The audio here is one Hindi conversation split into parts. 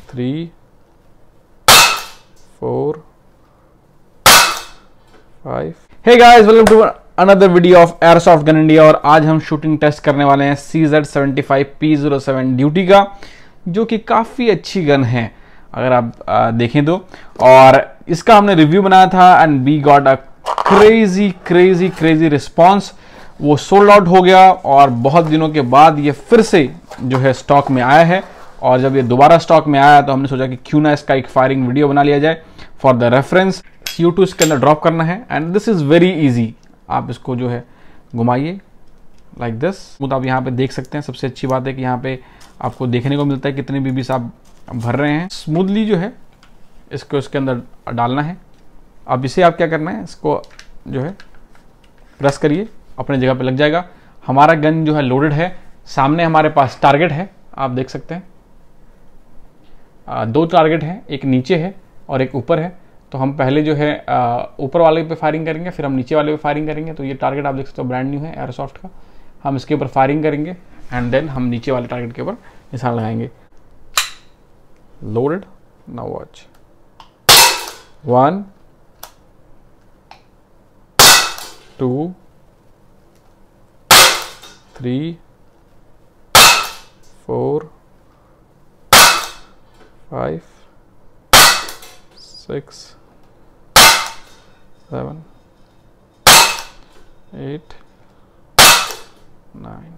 3 4 5। Hey guys, welcome to another video of airsoft gun India. और आज हम शूटिंग टेस्ट करने वाले हैं CZ75P07 ड्यूटी का, जो कि काफ़ी अच्छी गन है अगर आप देखें तो। और इसका हमने रिव्यू बनाया था and we got a crazy response. वो सोल्ड आउट हो गया और बहुत दिनों के बाद ये फिर से जो है स्टॉक में आया है। और जब ये दोबारा स्टॉक में आया तो हमने सोचा कि क्यों ना इसका एक फायरिंग वीडियो बना लिया जाए फॉर द रेफरेंस। CO2 इसके अंदर ड्रॉप करना है and this is very easy. आप इसको जो है घुमाइए लाइक दिस। तो आप यहाँ पे देख सकते हैं। सबसे अच्छी बात है कि यहाँ पे आपको देखने को मिलता है कितने बीबीस आप भर रहे हैं। स्मूथली जो है इसको इसके अंदर डालना है। अब इसे आप क्या करना है, इसको जो है प्रेस करिए, अपने जगह पे लग जाएगा। हमारा गन जो है लोडेड है। सामने हमारे पास टारगेट है, आप देख सकते हैं। 2 टारगेट हैं, एक नीचे है और एक ऊपर है। तो हम पहले जो है ऊपर वाले पे फायरिंग करेंगे, फिर हम नीचे वाले पे फायरिंग करेंगे। तो ये टारगेट आप देख सकते हो, ब्रांड न्यू है एयरसॉफ्ट का। हम इसके ऊपर फायरिंग करेंगे एंड देन हम नीचे वाले टारगेट के ऊपर निशान लगाएंगे। Loaded, now watch. 1 2 3 4 5 6 7 8 9।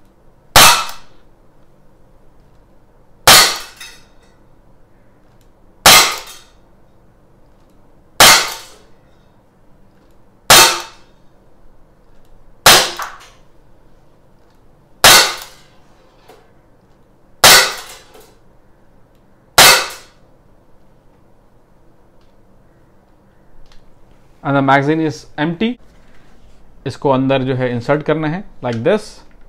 and the magazine is empty। इसको अंदर जो है इंसर्ट करना है लाइक दिस।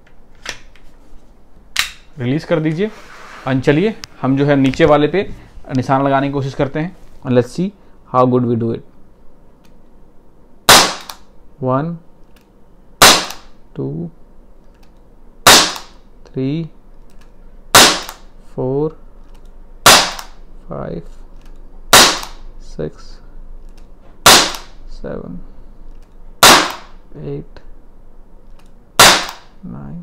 रिलीज कर दीजिए। चलिए हम जो है नीचे वाले पे निशान लगाने की कोशिश करते हैं। Let's see how good we do it. 1 2 3 4 5 6 7 8 9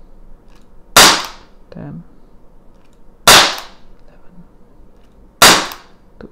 10 11 12।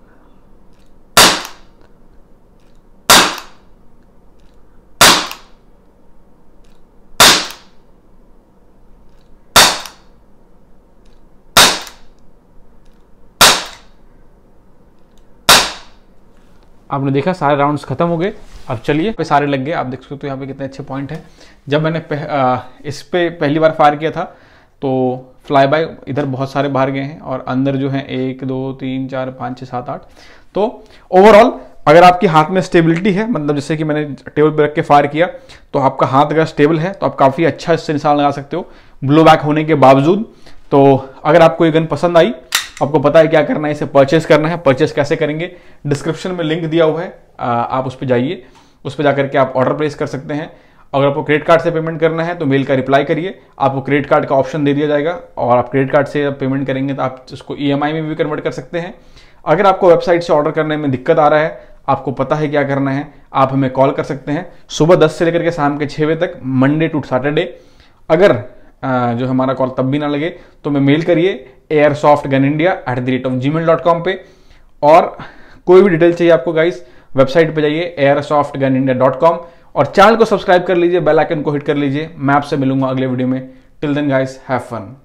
आपने देखा सारे राउंड्स खत्म हो गए। अब चलिए पे सारे लग गए। आप देख सकते हो यहाँ पे कितने अच्छे पॉइंट हैं। जब मैंने इस पे पहली बार फायर किया था तो फ्लाई बाय इधर बहुत सारे बाहर गए हैं और अंदर जो है 1 2 3 4 5 6 7 8। तो ओवरऑल अगर आपके हाथ में स्टेबिलिटी है, मतलब जैसे कि मैंने टेबल पे रख के फायर किया, तो आपका हाथ अगर स्टेबल है तो आप काफ़ी अच्छा इससे निशान लगा सकते हो ब्लो बैक होने के बावजूद। तो अगर आपको ये गन पसंद आई, आपको पता है क्या करना है, इसे परचेस करना है। परचेस कैसे करेंगे, डिस्क्रिप्शन में लिंक दिया हुआ है, आप उस पर जाइए। उस पर जाकर के आप ऑर्डर प्लेस कर सकते हैं। अगर आपको क्रेडिट कार्ड से पेमेंट करना है तो मेल का रिप्लाई करिए, आपको क्रेडिट कार्ड का ऑप्शन दे दिया जाएगा। और आप क्रेडिट कार्ड से पेमेंट करेंगे तो आप उसको EMI में भी कन्वर्ट कर सकते हैं। अगर आपको वेबसाइट से ऑर्डर करने में दिक्कत आ रहा है, आपको पता है क्या करना है, आप हमें कॉल कर सकते हैं सुबह 10 से लेकर के शाम के 6 बजे तक, मंडे टू सैटरडे। अगर जो हमारा कॉल तब भी ना लगे तो मैं मेल करिए airsoftgunindia@gmail.com पे। और कोई भी डिटेल चाहिए आपको गाइस, वेबसाइट पे जाइए airsoftgunindia.com और चैनल को सब्सक्राइब कर लीजिए, बेल आइकन को हिट कर लीजिए। मैं आपसे मिलूंगा अगले वीडियो में। Till then guys, have fun.